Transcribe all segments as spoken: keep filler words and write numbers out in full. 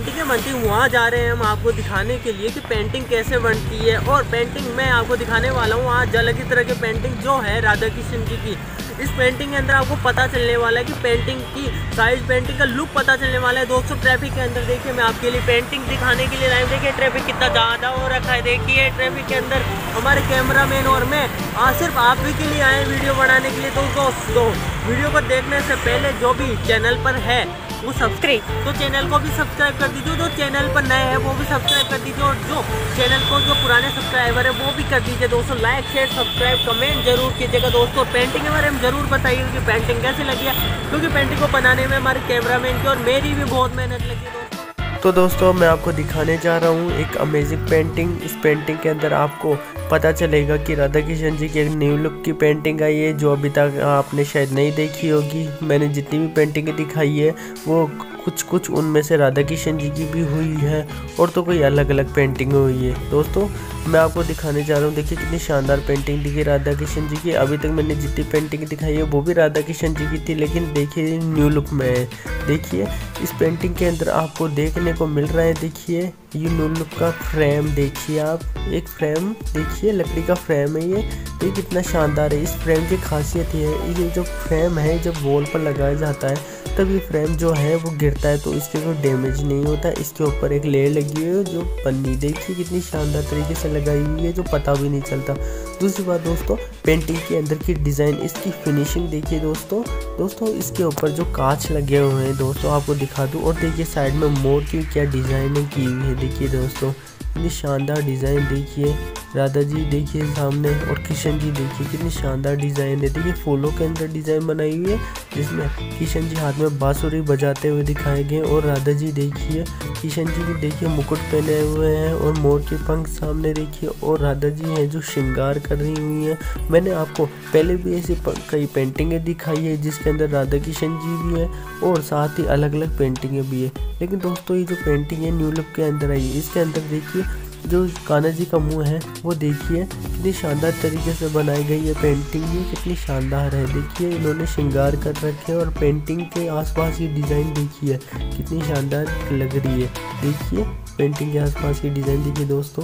पेंटिंगें बनती हैं वहाँ जा रहे हैं हम आपको दिखाने के लिए कि पेंटिंग कैसे बनती है। और पेंटिंग मैं आपको दिखाने वाला हूँ आज अलग ही तरह की पेंटिंग जो है राधा कृष्ण जी की। इस पेंटिंग के अंदर आपको पता चलने वाला है कि पेंटिंग की साइज, पेंटिंग का लुक पता चलने वाला है। दोस्तों ट्रैफिक के अंदर देखिए मैं आपके लिए पेंटिंग दिखाने के लिए लाइव, देखिए ट्रैफिक कितना ज़्यादा हो रखा है। देखिए ट्रैफिक के अंदर हमारे कैमरामैन और मैं आज सिर्फ आप ही के लिए आए वीडियो बनाने के लिए। तो दोस्तों वीडियो को देखने से पहले जो भी चैनल पर है वो सब्सक्राइब, तो चैनल को भी सब्सक्राइब कर दीजिए। जो चैनल पर नए हैं वो भी सब्सक्राइब कर दीजिए और जो चैनल को जो पुराने सब्सक्राइबर है वो भी कर दीजिए। दोस्तों लाइक शेयर सब्सक्राइब कमेंट जरूर कीजिएगा। दोस्तों पेंटिंग के बारे में जरूर बताइए कि पेंटिंग कैसे लगी है, क्योंकि पेंटिंग को बनाने में हमारे कैमरामैन की और मेरी भी बहुत मेहनत लगी है। दोस्तों तो दोस्तों मैं आपको दिखाने जा रहा हूँ एक अमेजिंग पेंटिंग। इस पेंटिंग के अंदर आपको पता चलेगा कि राधा कृष्ण जी की एक न्यू लुक की पेंटिंग आई है जो अभी तक आपने शायद नहीं देखी होगी। मैंने जितनी भी पेंटिंगें दिखाई है वो कुछ कुछ उनमें से राधा कृष्ण जी की भी हुई है और तो कोई अलग अलग पेंटिंग हुई है। दोस्तों मैं आपको दिखाने जा रहा हूँ, देखिए कितनी शानदार पेंटिंग दिखी राधा कृष्ण जी की। अभी तक मैंने जितनी पेंटिंग दिखाई है वो भी राधा कृष्ण जी की थी, लेकिन देखिए न्यू लुक में है। देखिए इस पेंटिंग के अंदर आपको देखने को मिल रहा है, देखिए ये न्यू लुक का फ्रेम देखिए आप, एक फ्रेम देखिए लकड़ी का फ्रेम है ये। ये कितना शानदार है। इस फ्रेम की खासियत ये है, ये जो फ्रेम है जब वॉल पर लगाया जाता है तब ये फ्रेम जो है वो गिरता है तो इसके कोई डैमेज नहीं होता। इसके ऊपर एक लेयर लगी हुई है जो पन्नी देखिए कितनी शानदार तरीके से लगाई हुई है जो पता भी नहीं चलता। दूसरी बात दोस्तों पेंटिंग के अंदर की डिज़ाइन, इसकी फिनिशिंग देखिए दोस्तों। दोस्तों इसके ऊपर जो कांच लगे हुए हैं दोस्तों आपको दिखा दूँ, और देखिए साइड में मोर की क्या डिज़ाइनिंग की हुई है। देखिए दोस्तों कितनी शानदार डिज़ाइन, देखिए राधा जी देखिए सामने और कृष्ण जी देखिए कितनी शानदार डिज़ाइन है। देखिए फूलों के अंदर डिज़ाइन बनाई हुई है जिसमें कृष्ण जी हाथ में बांसुरी बजाते हुए दिखाए गए और राधा जी देखिए कृष्ण जी भी देखिए मुकुट पहने हुए हैं और मोर के पंख सामने देखिए और राधा जी हैं जो श्रृंगार कर रही हुई हैं। मैंने आपको पहले भी ऐसी कई पेंटिंगें दिखाई है जिसके अंदर राधा कृष्ण जी भी है और साथ ही अलग अलग पेंटिंगें भी है, लेकिन दोस्तों ये जो पेंटिंग है न्यू लुक के अंदर आई है। इसके अंदर देखिए जो कान्हा जी का मुंह है वो देखिए कितनी शानदार तरीके से बनाई गई है पेंटिंग, ये कितनी शानदार है। देखिए इन्होंने श्रृंगार कर रखे हैं और पेंटिंग के आसपास ये डिज़ाइन देखिए कितनी शानदार लग रही है। देखिए पेंटिंग के आसपास की डिज़ाइन देखिए दोस्तों।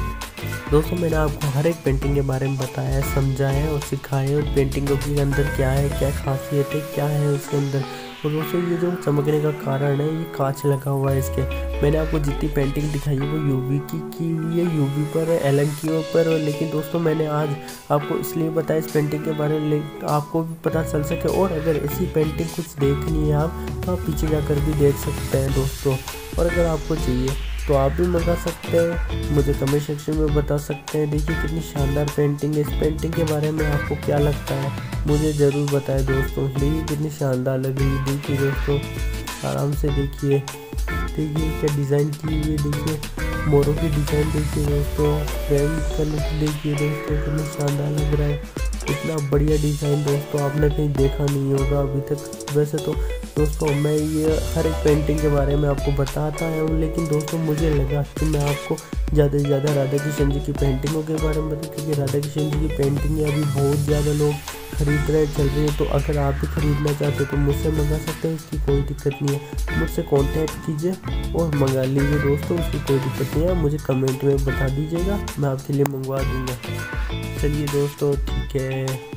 दोस्तों मैंने आपको हर एक पेंटिंग के बारे में बताया है, समझाया है और सिखाया है और पेंटिंग के अंदर क्या है, क्या खासियत है, क्या है उसके अंदर। और दोस्तों ये जो चमकने का कारण है ये कांच लगा हुआ है इसके। मैंने आपको जितनी पेंटिंग दिखाई है वो यूवी की की हुई है, यूवी पर एलन की पर। लेकिन दोस्तों मैंने आज आपको इसलिए बताया इस पेंटिंग के बारे में आपको भी पता चल सके, और अगर ऐसी पेंटिंग कुछ देखनी है आप तो आप पीछे जाकर भी देख सकते हैं दोस्तों। और अगर आपको चाहिए तो आप भी मंगा सकते हैं, मुझे कमेंट सेक्शन में बता सकते हैं। देखिए कितनी शानदार पेंटिंग है। इस पेंटिंग के बारे में आपको क्या लगता है मुझे ज़रूर बताएं दोस्तों। देखिए कितनी शानदार लग रही है, देखिए दोस्तों आराम से देखिए। देखिए क्या डिज़ाइन की हुई है, देखिए मोरों की डिज़ाइन देखिए दोस्तों, फ्रेम का लुक देखिए दोस्तों कितनी शानदार लग रहा है। इतना बढ़िया डिज़ाइन दोस्तों आपने कहीं देखा नहीं होगा अभी तक। वैसे तो दोस्तों मैं ये हर एक पेंटिंग के बारे में आपको बताता हूँ, लेकिन दोस्तों मुझे लगा कि मैं आपको ज़्यादा से ज़्यादा राधा कृष्ण जी की पेंटिंगों के बारे में बताऊँ, क्योंकि राधा कृष्ण जी की पेंटिंग अभी बहुत ज़्यादा लोग खरीद रहे चल रही है। तो अगर आप भी खरीदना चाहते हो तो मुझसे मंगा सकते हैं, इसकी कोई दिक्कत नहीं है। मुझसे कांटेक्ट कीजिए और मंगा लीजिए दोस्तों, उसकी कोई दिक्कत नहीं है। मुझे कमेंट में बता दीजिएगा, मैं आपके लिए मंगवा दूँगा। चलिए दोस्तों ठीक है।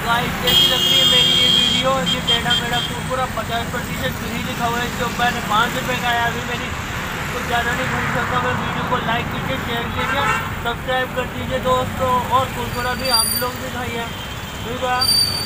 गाइस कैसी लग रही है मेरी ये वीडियो। ये टेढ़ा मेढ़ा कुरकुरा पचास प्रतिशत फ्री लिखा हुआ है, इसके ऊपर पाँच रुपये का है। अभी मेरी कुछ ज़्यादा नहीं भूल सकता मैं। वीडियो को लाइक कीजिए, शेयर कीजिए, सब्सक्राइब कर दीजिए दोस्तों, और कुरकुरा भी आप लोग भी खाइए। ठीक है।